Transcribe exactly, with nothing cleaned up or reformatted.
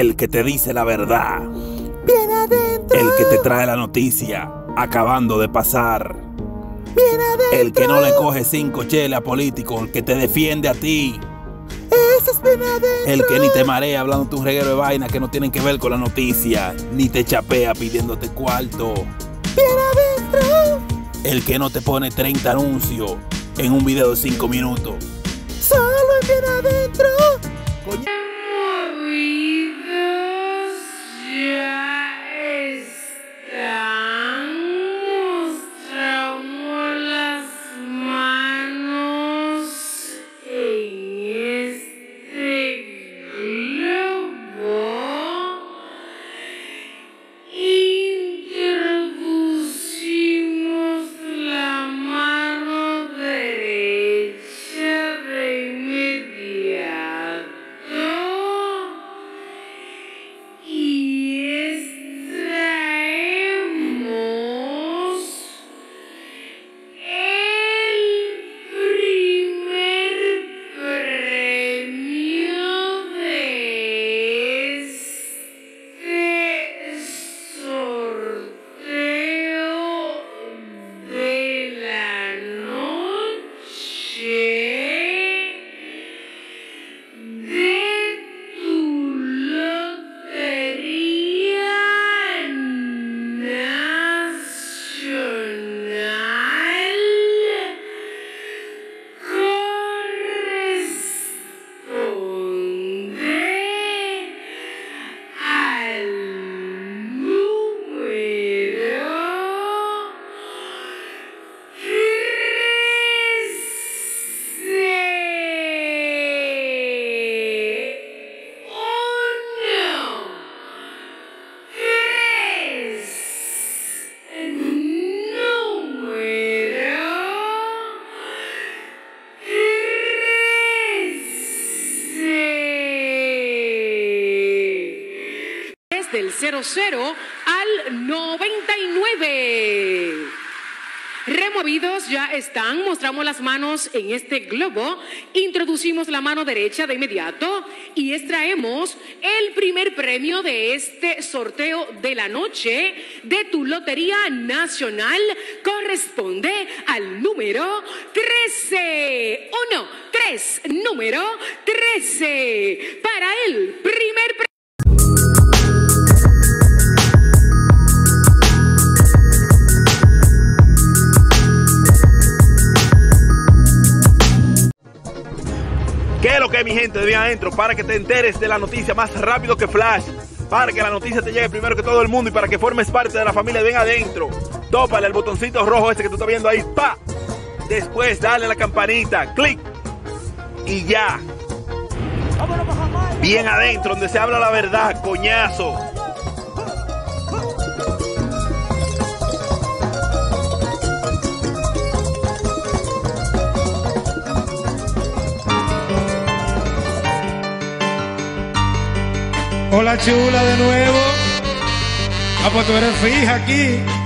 El que te dice la verdad. Bien adentro. El que te trae la noticia acabando de pasar. Bien adentro. El que no le coge cinco cheles a políticos, el que te defiende a ti. Eso es bien adentro. El que ni te marea hablando un reguero de vainas que no tienen que ver con la noticia, ni te chapea pidiéndote cuarto. Bien adentro. El que no te pone treinta anuncios en un video de cinco minutos. Solo en bien adentro. Coño. Del cero cero al noventa y nueve. Removidos ya están, mostramos las manos en este globo, introducimos la mano derecha de inmediato y extraemos el primer premio de este sorteo de la noche de tu Lotería Nacional. Corresponde al número trece. uno, tres, número trece. Para el primer premio. ¿Qué es lo que es, mi gente de bien adentro? Para que te enteres de la noticia más rápido que Flash, para que la noticia te llegue primero que todo el mundo y para que formes parte de la familia de bien adentro, tópale el botoncito rojo este que tú estás viendo ahí, pa. Después dale a la campanita, clic y ya. Bien adentro, donde se habla la verdad, coñazo. Hola chula de nuevo. Ah, pues tú eres fija aquí.